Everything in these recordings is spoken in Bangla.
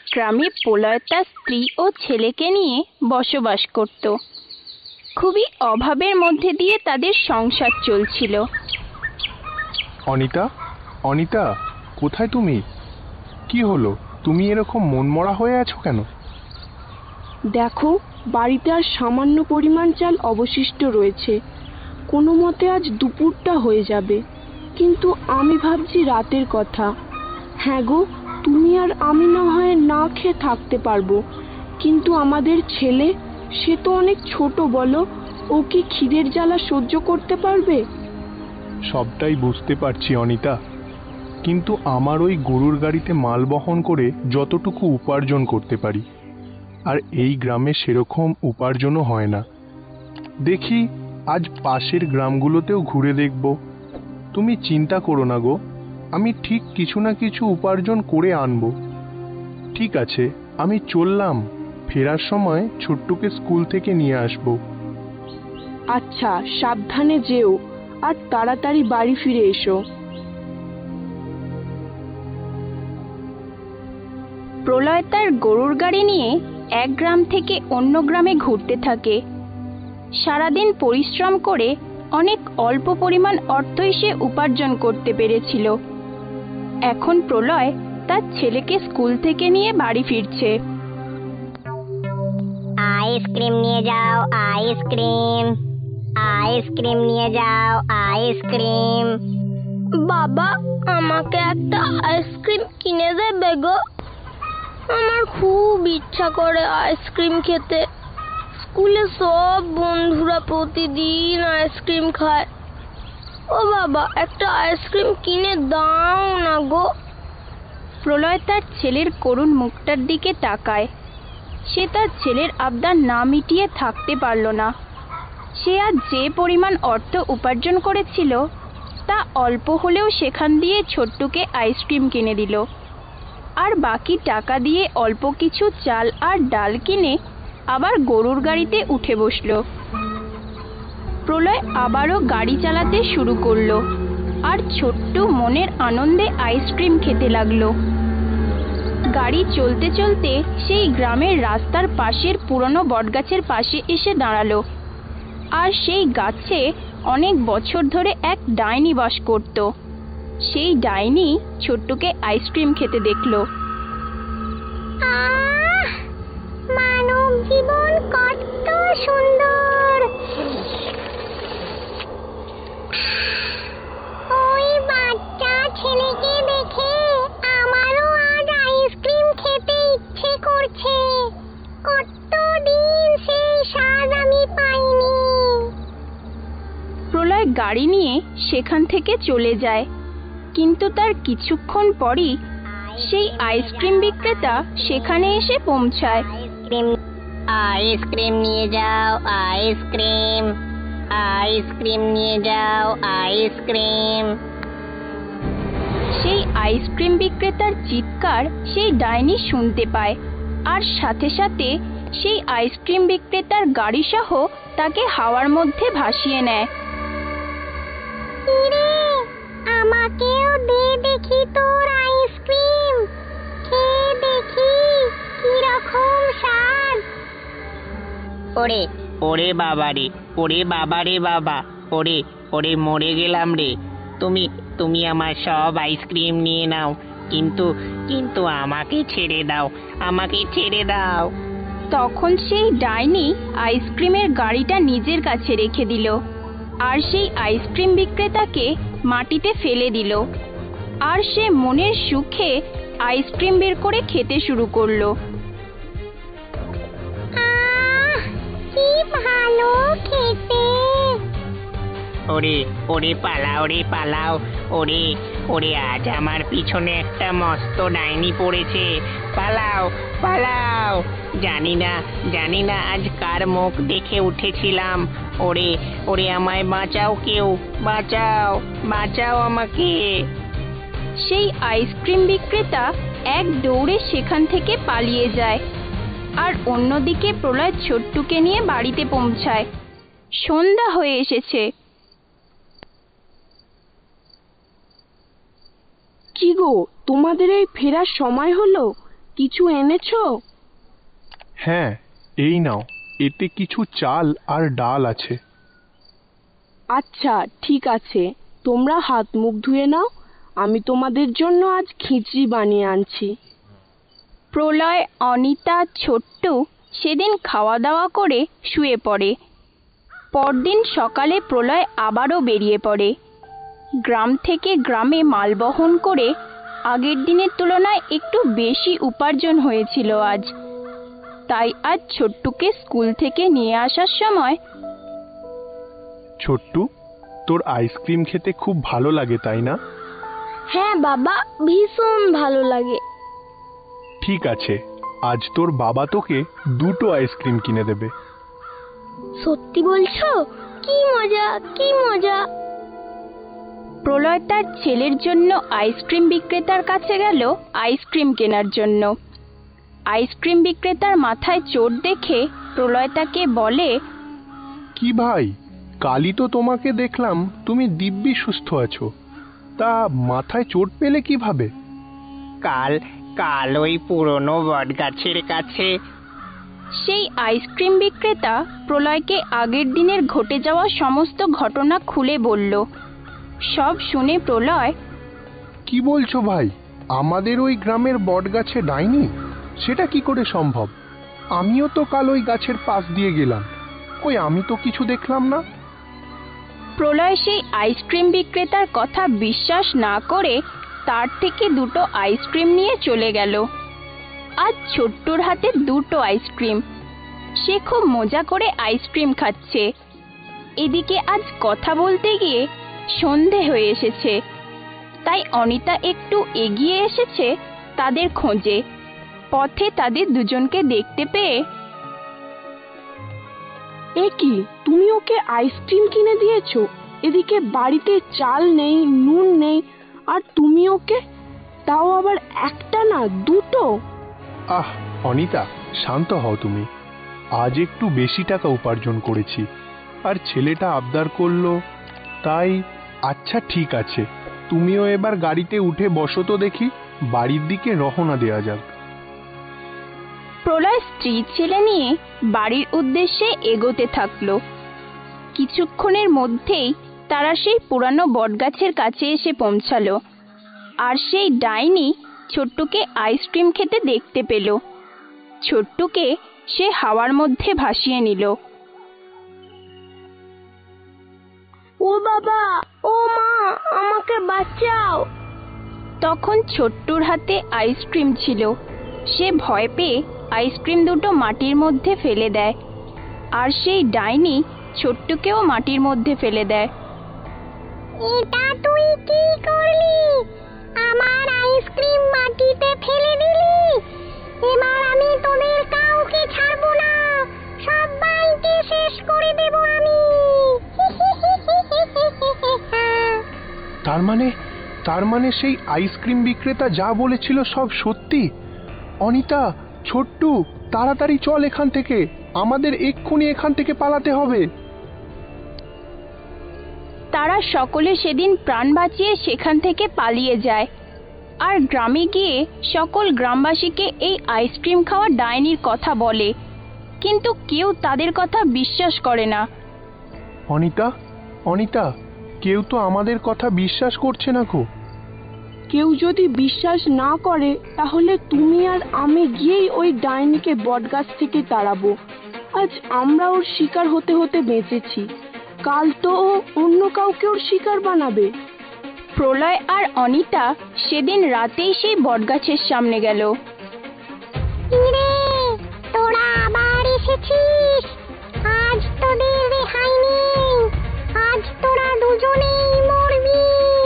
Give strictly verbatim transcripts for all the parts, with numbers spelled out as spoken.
গ্রামে প্রলয় তার স্ত্রী ও ছেলেকে নিয়ে বসবাস করত। খুবই অভাবের মধ্যে দিয়ে তাদের সংসার চলছিল। অনিতা, অনিতা, কোথায় তুমি? কি হলো, তুমি এরকম মনমরা হয়ে আছো কেন? দেখো, বাড়িতে আর সামান্য পরিমাণ চাল অবশিষ্ট রয়েছে। কোনো মতে আজ দুপুরটা হয়ে যাবে, কিন্তু আমি ভাবছি রাতের কথা। হ্যাঁ গো, তুমি আর আমি না হয় না খেয়ে থাকতে পারবো, কিন্তু আমাদের ছেলে, সে তো অনেক ছোট, বলো, ও কি খিদের জ্বালা সহ্য করতে পারবে? সবটাই বুঝতে পারছি অনিতা, কিন্তু আমার ওই গরুর গাড়িতে মাল বহন করে যতটুকু উপার্জন করতে পারি, আর এই গ্রামে সেরকম উপার্জনও হয় না। দেখি আজ পাশের গ্রামগুলোতেও ঘুরে দেখব। তুমি চিন্তা করো না গো, আমি ঠিক কিছু না কিছু উপার্জন করে আনব। ঠিক আছে, আমি চললাম। ফেরার সময় ছোট্টুকে স্কুল থেকে নিয়ে আসব। আচ্ছা, সাবধানে যেও আর তাড়াতাড়ি বাড়ি ফিরে এসো। প্রলয় তার গরুর গাড়ি নিয়ে এক গ্রাম থেকে অন্য গ্রামে ঘুরতে থাকে। সারাদিন পরিশ্রম করে অনেক অল্প পরিমাণ অর্থই সে উপার্জন করতে পেরেছিল। এখন প্রলয় তার ছেলেকে স্কুল থেকে নিয়ে বাড়ি ফিরছে। আইসক্রিম নিয়ে যাও, আইসক্রিম, আইসক্রিম নিয়ে যাও, আইসক্রিম। বাবা, আমাকে একটা আইসক্রিম কিনে দেবে গো? আমার খুব ইচ্ছা করে আইসক্রিম খেতে। স্কুলে সব বন্ধুরা প্রতিদিন আইসক্রিম খায়। ও বাবা, একটা আইসক্রিম কিনে দাও না গো। প্রলয় তার ছেলের করুণ মুখটার দিকে তাকায়। সে তার ছেলের আবদার না মিটিয়ে থাকতে পারল না। সে আজ যে পরিমাণ অর্থ উপার্জন করেছিল তা অল্প হলেও সেখান দিয়ে ছোট্টুকে আইসক্রিম কিনে দিল, আর বাকি টাকা দিয়ে অল্প কিছু চাল আর ডাল কিনে আবার গরুর গাড়িতে উঠে বসল। প্রলয় আবারও গাড়ি চালাতে শুরু করলো, আর ছোট্ট মনের আনন্দে আইসক্রিম খেতে লাগলো। গাড়ি চলতে চলতে সেই গ্রামের রাস্তার পাশের পুরনো বটগাছের পাশে এসে দাঁড়ালো। আর সেই গাছে অনেক বছর ধরে এক ডাইনি বাস করত। সেই ডাইনি ছোট্টুকে আইসক্রিম খেতে দেখলো। আহ, মানব জীবন কত সুন্দর! ওই বাচ্চা ছেলেকে দেখে আমারও আজ আইসক্রিম খেতে ইচ্ছে করছে। কতদিন সেই স্বাদ আমি পাইনি। প্রলয় গাড়ি নিয়ে সেখান থেকে চলে যায়, কিন্তু তার কিছুক্ষণ পরই সেই আইসক্রিম বিক্রেতা সেখানে এসে পৌঁছায়। আইসক্রিম, আইসক্রিম নিয়ে যাও, আইসক্রিম, আইসক্রিম নিয়ে যাও, আইসক্রিম। সেই আইসক্রিম বিক্রেতার চিৎকার সেই ডাইনি শুনতে পায়, আর সাথে সাথে সেই আইসক্রিম বিক্রেতার গাড়ি সহ তাকে হাওয়ার মধ্যে ভাসিয়ে নেয়। কিরে, আমাকেও দে দেখি তোর আইসক্রিম, খেয়ে দেখি কিরকম স্বাদ। ওরে ওরে বাবা রে, ওরে বাবা রে বাবা, ওরে ওরে মরে গেলাম রে। তুমি তুমি আমার সব আইসক্রিম নিয়ে নাও, কিন্তু কিন্তু আমাকে ছেড়ে দাও, আমাকে ছেড়ে দাও। তখন সেই ডাইনি আইসক্রিমের গাড়িটা নিজের কাছে রেখে দিল, আর সেই আইসক্রিম বিক্রেতাকে মাটিতে ফেলে দিল। আর সে মনের সুখে আইসক্রিম বের করে খেতে শুরু করলো। আহ, কি ভালো খেতে! ওরে ওরে পালাও রে পালাও, ওরে ওরে আজ আমার পিছনে একটা মস্ত ডাইনি পড়েছে। পালাও পালাও, জানি না জানি না আজ কার মুখ দেখে উঠেছিলাম। ওরে ওরে আমায় বাঁচাও, কেউ বাঁচাও, বাঁচাও আমাকে। সেই আইসক্রিম বিক্রেতা এক দৌড়ে সেখান থেকে পালিয়ে যায়, আর অন্যদিকে প্রলয় ছোট্টুকে নিয়ে বাড়িতে পৌঁছায়। সন্ধ্যা হয়ে এসেছে। কি গো, তোমাদের এই ফেরার সময় হলো? কিছু এনেছো? হ্যাঁ, এই নাও, এতে কিছু চাল আর ডাল আছে। আচ্ছা ঠিক আছে, তোমরা হাত মুখ ধুয়ে নাও, আমি তোমাদের জন্য আজ খিচড়ি বানিয়ে আনছি। প্রলয়, অনিতা, ছোট্টু সেদিন খাওয়া দাওয়া করে শুয়ে পড়ে। পরদিন সকালে প্রলয় আবারও বেরিয়ে পড়ে। গ্রাম থেকে গ্রামে মাল বহন করে আগের দিনের তুলনায় একটু বেশি উপার্জন হয়েছিল আজ। তাই আজ ছোট্টুকে স্কুল থেকে নিয়ে আসার সময়, ছোট্টু, তোর আইসক্রিম খেতে খুব ভালো লাগে তাই না? হ্যাঁ বাবা, ভীষণ ভালো লাগে। ঠিক আছে, আজ তোর বাবা তোকে দুটো আইসক্রিম কিনে দেবে। সত্যি বলছো? কি মজা, কি মজা। প্রলয় তার ছেলের জন্য আইসক্রিম বিক্রেতার কাছে গেল আইসক্রিম কেনার জন্য। আইসক্রিম বিক্রেতার মাথায় চোট দেখে প্রলয় তাকে বলে, কি ভাই, কালই তো তোমাকে দেখলাম তুমি দিব্যি সুস্থ আছো, তা মাথায় চোট পেলে কিভাবে? কাল কাল ওই পুরনো বটগাছের কাছে। সেই আইসক্রিম বিক্রেতা প্রলয়কে আগের দিনের ঘটে যাওয়া সমস্ত ঘটনা খুলে বলল। সব শুনে প্রলয়, কি বলছো ভাই, আমাদের ওই গ্রামের বটগাছে ডাইনি? সেটা কি করে সম্ভব? আমিও তো কাল ওই গাছের পাশ দিয়ে গেলাম, কই আমি তো কিছু দেখলাম না। প্রলয় সেই আইসক্রিম বিক্রেতার কথা বিশ্বাস না করে তার থেকে দুটো আইসক্রিম নিয়ে চলে গেল। আজ ছোট্টুর হাতে দুটো আইসক্রিম, সে খুব মজা করে আইসক্রিম খাচ্ছে। এদিকে আজ কথা বলতে গিয়ে সন্ধে হয়ে এসেছে, তাই অনিতা একটু এগিয়ে এসেছে তাদের খোঁজে। পথে তাদের দুজনকে দেখতে পেয়ে, এ কি, তুমি ওকে আইসক্রিম কিনে দিয়েছো? এদিকে বাড়িতে চাল নেই, নুন নেই, আর তুমি ওকে, তাও আবার একটা না দুটো। আহ অনিতা, শান্ত হও তুমি। আজ একটু বেশি টাকা উপার্জন করেছি, আর ছেলেটা আবদার করলো, তাই। আচ্ছা ঠিক আছে, তুমিও এবার গাড়িতে উঠে বসো তো দেখি, বাড়ির দিকে রওনা দেওয়া যাক। প্রলয় স্ত্রী ছেলে নিয়ে বাড়ির উদ্দেশ্যে এগোতে থাকলো। কিছুক্ষণের মধ্যেই তারা সেই পুরানো বটগাছের কাছে এসে পৌঁছালো, আর সেই ডাইনি ছোট্টুকে আইসক্রিম খেতে দেখতে পেল। ছোট্টুকে সে হাওয়ার মধ্যে ভাসিয়ে নিল। ও বাবা, ও মা, আমাকে বাঁচাও। তখন ছোট্টুর হাতে আইসক্রিম ছিল। সে ভয় পেয়ে আইসক্রিম দুটো মাটির মধ্যে ফেলে দেয়, আর সেই ডাইনি ছোট্টুকেও মাটির মধ্যে ফেলে দেয়। এটা তুই কি করলি? আমার আইসক্রিম মাটিতে ফেলে দিলি। এবার আমি তোদের কাউকে ছাড়বো না, সবাইকে শেষ করে দেব আমি। তার মানে তার মানে সেই আইসক্রিম বিক্রেতা যা বলেছিল সব সত্যি? অনিতা, ছোট্টু, তাড়াতাড়ি চল এখান থেকে, আমাদের এক্ষুনি এখান থেকে পালাতে হবে। তারা সকলে সেদিন প্রাণ বাঁচিয়ে সেখান থেকে পালিয়ে যায়, আর গ্রামে গিয়ে সকল গ্রামবাসীকে এই আইসক্রিম খাওয়া ডাইনির কথা বলে, কিন্তু কেউ তাদের কথা বিশ্বাস করে না। অনিতা, অনিতা, কেউ তো আমাদের কথা বিশ্বাস করছে না গো। কেউ যদি বিশ্বাস না করে, তাহলে তুমি আর আমি গিয়েই ওই ডাইনিকে বটগাছ থেকে তাড়াবো। আজ আমরা ওর শিকার হতে হতে বেঁচেছি, কাল তো ও অন্য কাউকে ওর শিকার বানাবে। প্রলয় আর অনিতা সেদিন রাতেই সেই বটগাছের সামনে গেল। কিরে, তোরা আবার এসেছিস? আজ তোদের রেহাই নেই, আজ তোরা দুজনেই মরবি।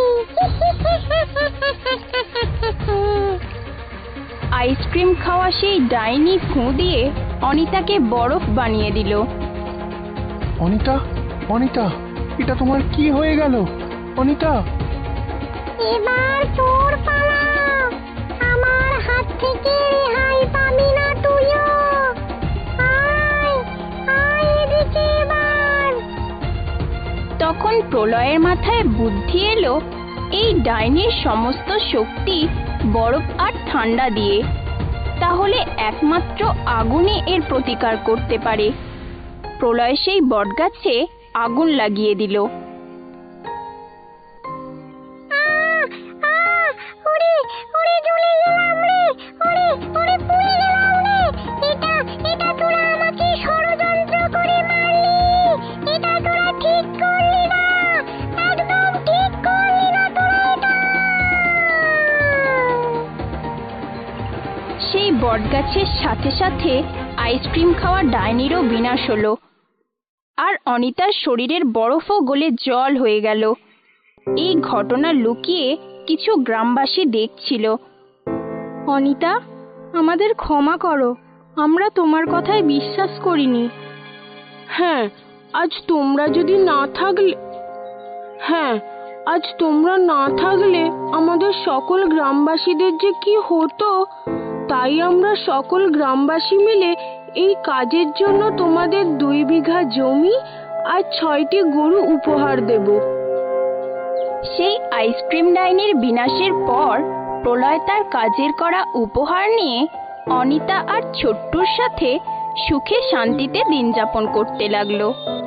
আইসক্রিম খাওয়া সেই ডাইনি ফু দিয়ে অনিতাকে বরফ বানিয়ে দিল। অনিতা, অনিতা, এটা তোমার কি হয়ে গেল? অনিতা, এবার তোর পালা, আমার হাত থেকে রেহাই পাবি না তুইও। আয়, আয় এদিকে এবার। তখন প্রলয়ের মাথায় বুদ্ধি এলো, এই ডাইনির সমস্ত শক্তি বরফ আর ঠান্ডা দিয়ে। তাহলে একমাত্র আগুনই এর প্রতিকার করতে পারে। প্রলয় সেই বটগাছে আগুন লাগিয়ে দিল। আহ, আহ, ওরে, ওরে জ্বলে গেলাম রে, ওরে, ওরে পুড়ে গেলাম রে। এটা, এটা তোরা আমাকে ষড়যন্ত্র করে মারলি। এটা তোরা ঠিক করলি না, একদম ঠিক করলি না তোরা এটা। সেই বটগাছের সাথে সাথে আইসক্রিম খাওয়া ডাইনিরও বিনাশ হলো, আর অনিতার শরীরের বরফও গলে জল হয়ে গেল। এই ঘটনা লুকিয়ে কিছু গ্রামবাসী দেখছিল। অনিতা, আমাদের ক্ষমা করো, আমরা তোমার কথায় বিশ্বাস করিনি। হ্যাঁ, আজ তোমরা যদি না থাকলে হ্যাঁ আজ তোমরা না থাকলে আমাদের সকল গ্রামবাসীদের যে কি হতো, তাই আমরা সকল গ্রামবাসী মিলে এই কাজের জন্য তোমাদের দুই বিঘা জমি আর ছয়টি গরু উপহার দেব। সেই আইসক্রিম ডাইনির বিনাশের পর প্রলয় তার কাজের করা উপহার নিয়ে অনিতা আর ছোট্টুর সাথে সুখে শান্তিতে দিন যাপন করতে লাগলো।